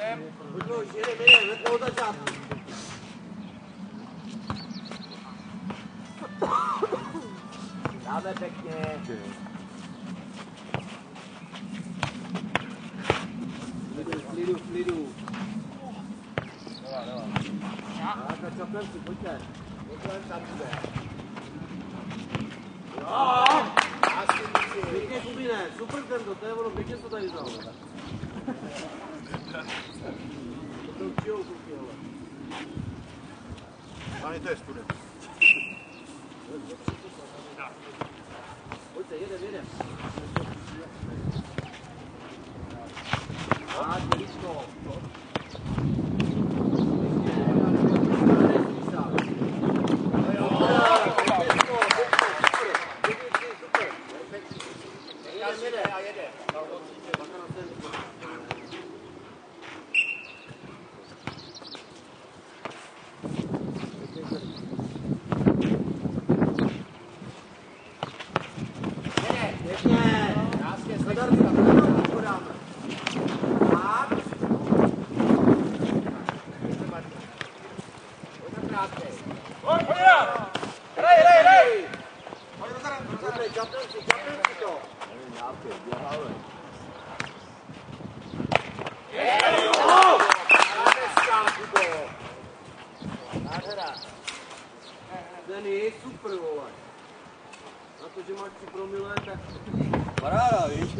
Jedeme od začátku. Dáme pěkně. V klidu. Tak čapem si, pojďte. Jo! Pěkně Kubine, super tento, to je ono, pěkně to tady vzal. To učijou kluky, hele. Hlavně to je student. Pojďte, jedem. Tak, blízko. Ten je super, vole. Na to, že máš 3 promile, tak... Paráda, víš?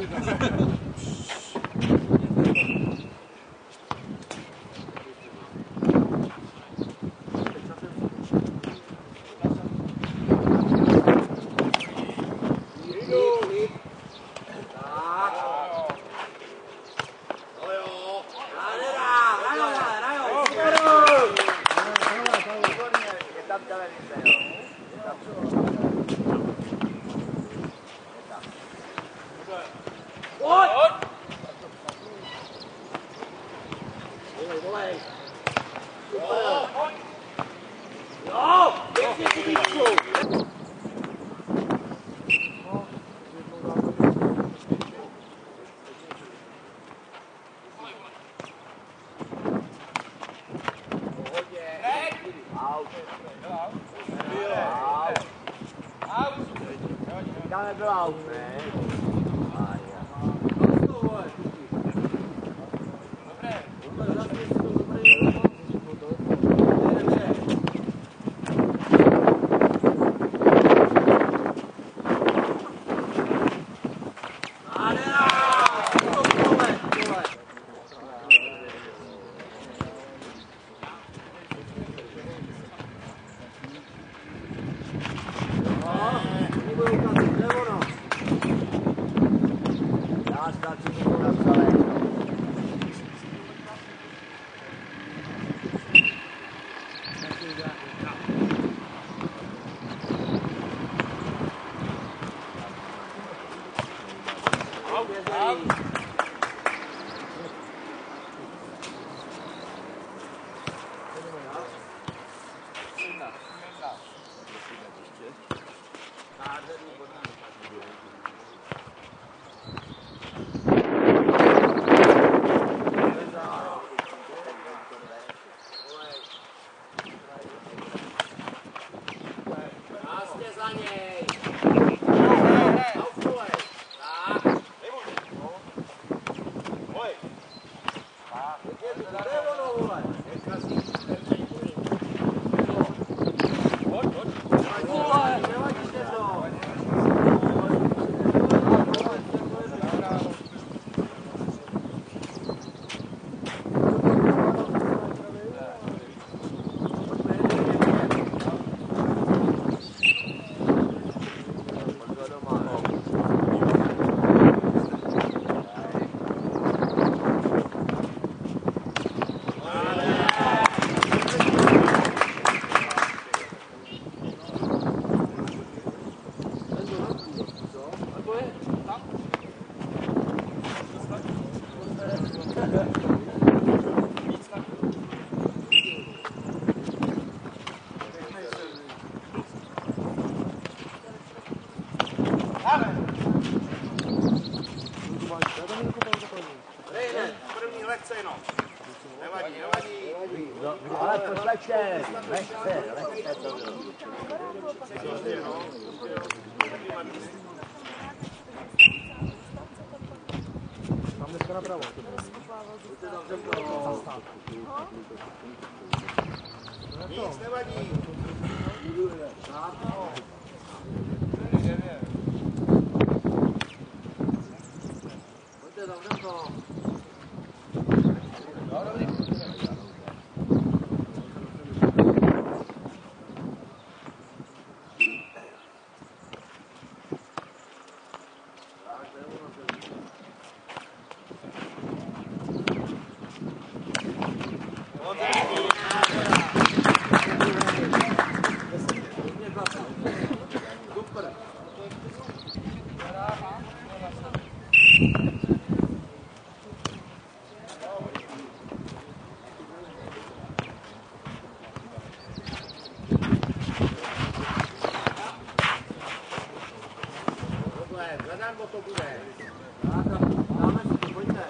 První lekce jenom. Nevadí, nevadí. Ale pošlečte, lehce to bylo. Tam dneska napravo. Nic nevadí. Pojďte, zavřem to. Zadarmo to bude. Dáme si to, pojďte.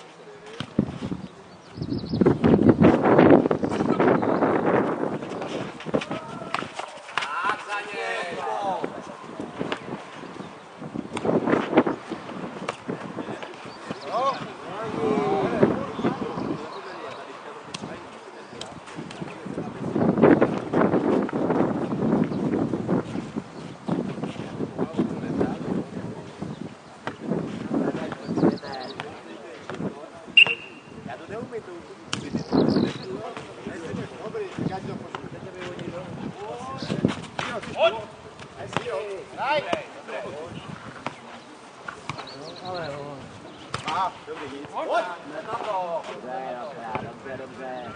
Tak za ně. Já to neumím, to dobrý, tak já ti to pošlu. Dobrý, nic. Pojď! Dobře.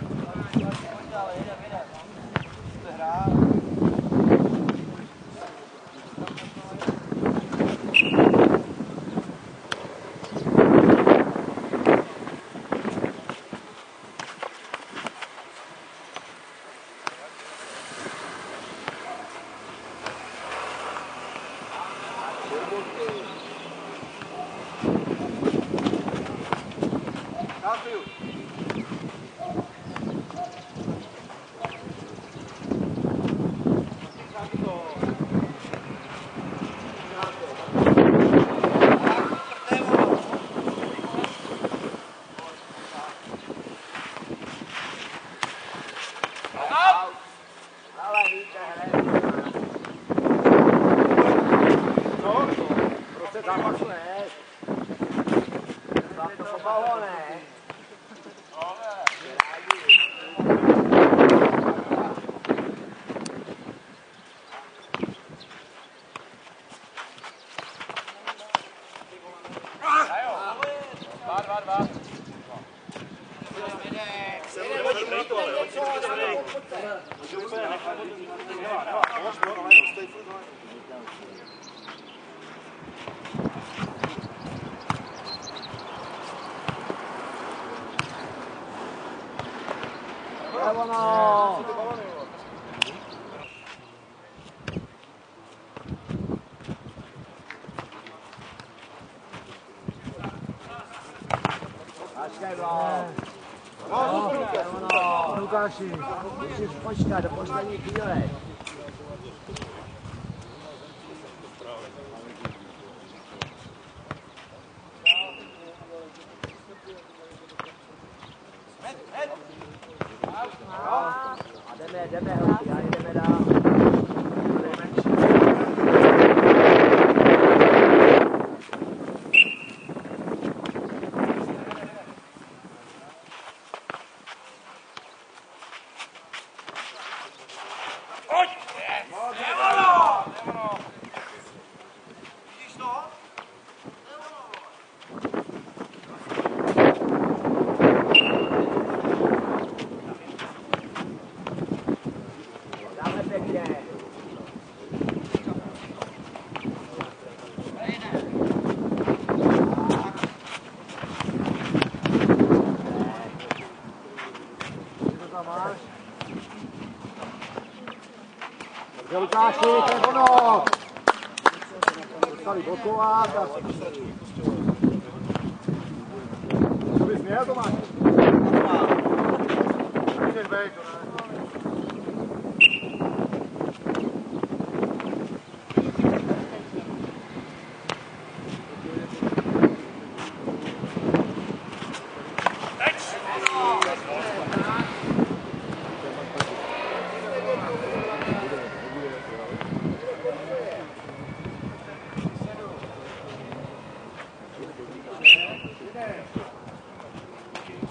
Ale víte, Co? prostě zápasu ne. To pobało ne. Ono. Počkej, bro. Lukáši. Musíš počkat do poslední chvíle. A jdeme, holky, a jdeme dál. Dáme pěkně. Co tam máš? Dobře, Lukáši, to je ono. Dostali blokovat a... Co bys měl, Tomáš?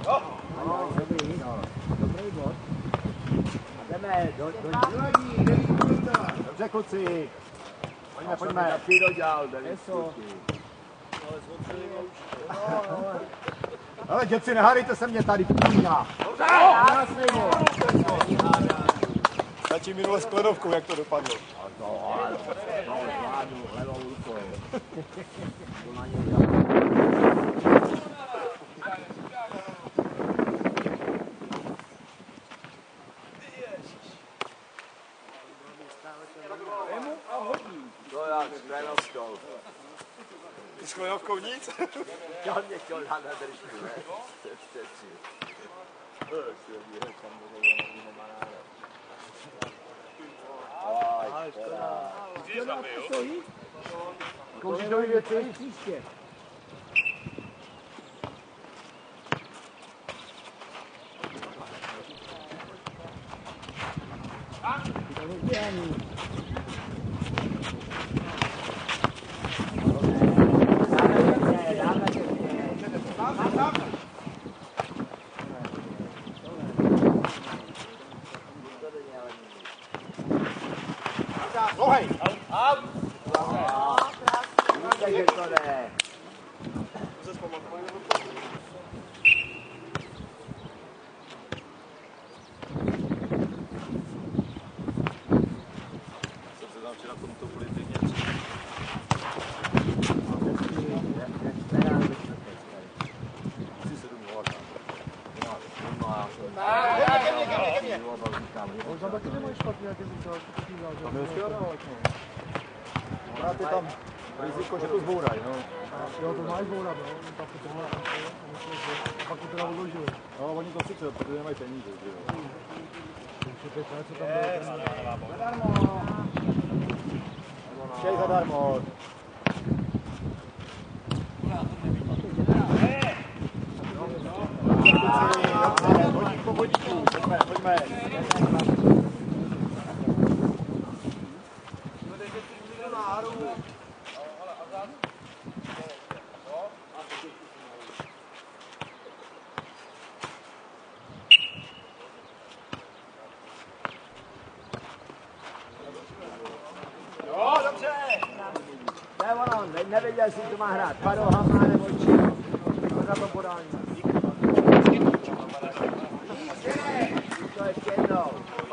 Dobrý bod. A jdeme do Dobře, kluci. Pojďme. Ty dodělal, Deniso. Ale děci, nehádejte se mě tady, p***ňa. Krásný bod. Stačí minule s Kledovkou, jak to dopadlo. Zvládnu levou rukou. To já s Klenovkou. Ty s Kledovkou nic? On mě chtěl dát na držku, ne? Kouříš nový věci? Příště. Dlouhej! Takže to jde. Jsem se tam včera tomuto politik Možná taky nemají špatně, jak je říkal, tam je hezky oddávat, no. Akorát je tam riziko, že to zbourají, no. Jo, to máš zbourat, no. Pak to teda odložili. No, oni to sice, protože nemají peníze, že jo. Už je 5 let, co tam bylo. Zadarmo! Chtěj zadarmo. Vodík po vodíku, pojďme. Jo, dobře! To je ono, nevěděl jsi, kdo má hrát. Padoha má nebo či. Děkuji za to podání. To ještě jednou.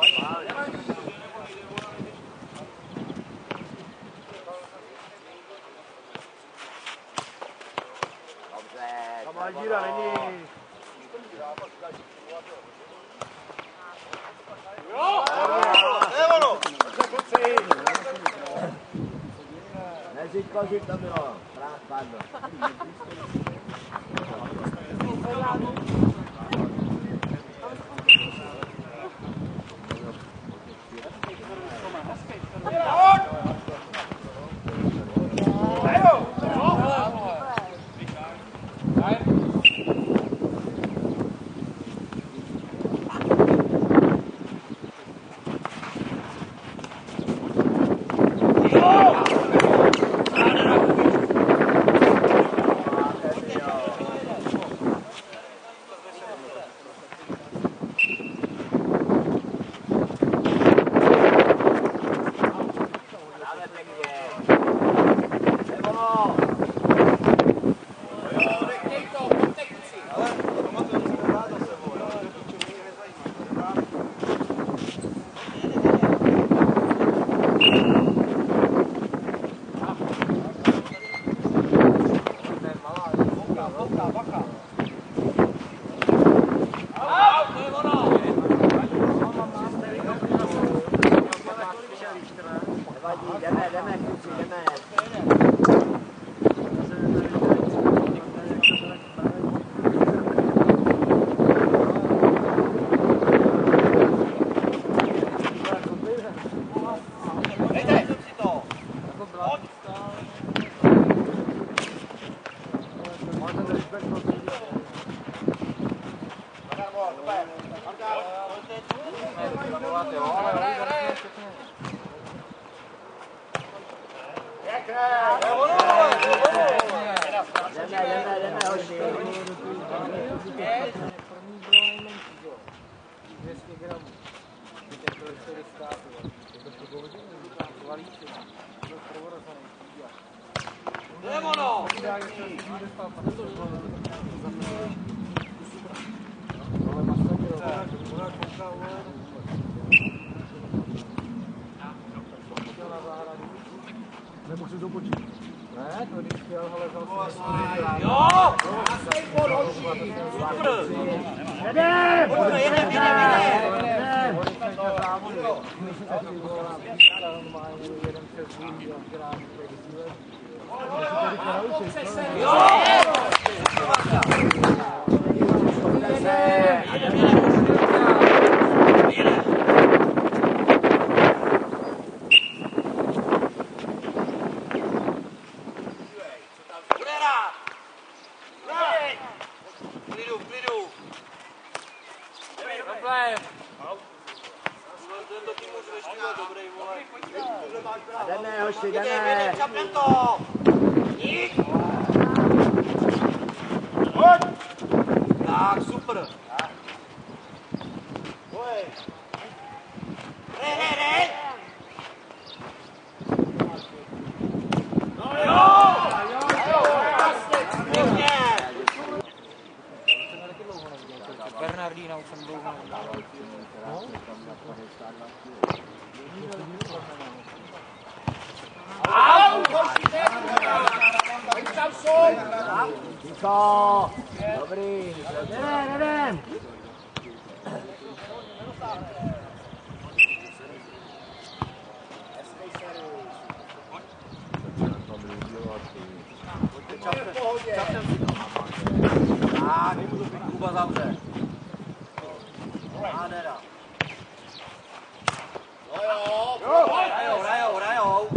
Dobře. Tam má díra, není. Jo! To je ono! Kluci! Neříkal, že to bylo. Pardon. Jdeme, kluci, jdeme. Jdeme, hoši. První bylo nejmenší, jo. 200 gramů. Teď to je 400. Je to pohodě? Valíček. To je provorazaný. To je ono! Nemohl si to počít. Ne, to když chtěl, ale zase... Jo! Krásnej bod, hoší! Super! Jedem! Pojďme, jedem! Jdeme, hoši, jdeme! Čapnem to! Jít! Tak, super! Hej! Bernardína už jsem dlouho nedával. Ticho! Dobrý! Jedem! Tak, Kuba zavře. Nádhera. Hrajou.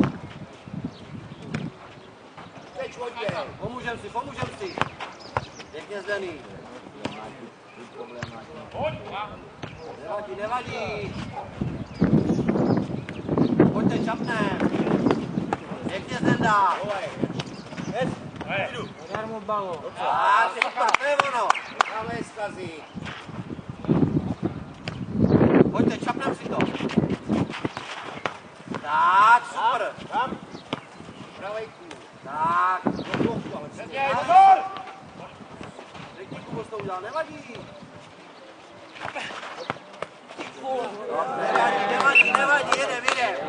Pomůžem si. Pěkně zdený. Nevadí. Pojďte, čapnem. Pěkně zdendá. Dar mu balón. Tak, super, to je ono. Pojďte, čapnem si to. Tak, super. Tak. Řekni, Kubo, to udělal, nevadí. Nevadí, jedem.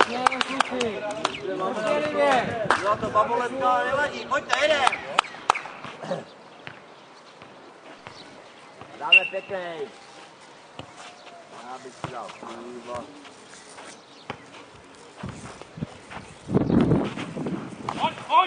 Byla to baboletka, ale nevadí, pojďte, jedem. Dáme pěknej. Já bych si dal pivo. Pojď!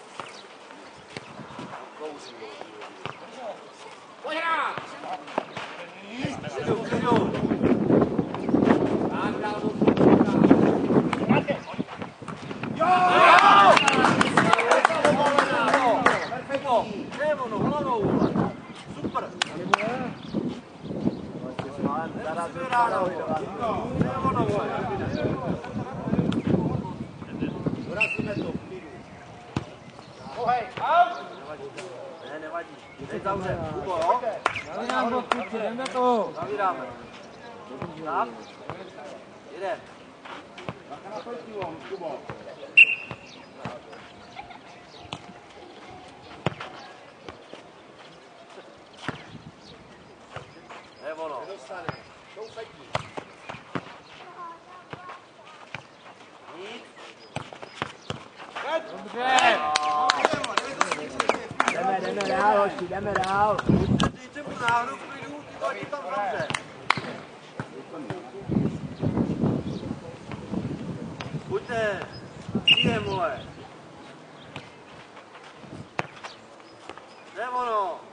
Nevadí. Teď zavře. Kubo, jo? Zavírám bod, kluci, jdem na to. Zavíráme. Tak. Jedem. To je ono. Nic. Dobře. Jdeme dál, hoši, jdeme dál. Dejte mu náhru v klidu, ty to ani tam zavře. Buďte. Příjem, vole. To je ono.